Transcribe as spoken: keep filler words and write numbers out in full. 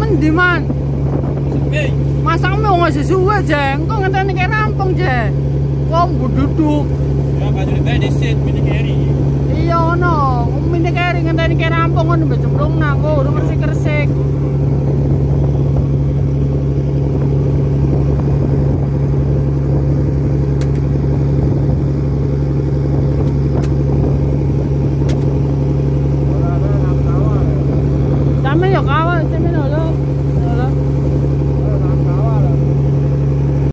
mendi man? Sepi. Masakmu wong wis suwe, Jeng. Kok ngenteni kek rampung, Jeng. Wong duduk. Ya baju lebih disit mini keri. Iya ngono. Mini keri ngenteni kek rampung ngono mbek cemplung nang, kok urung resik-resik.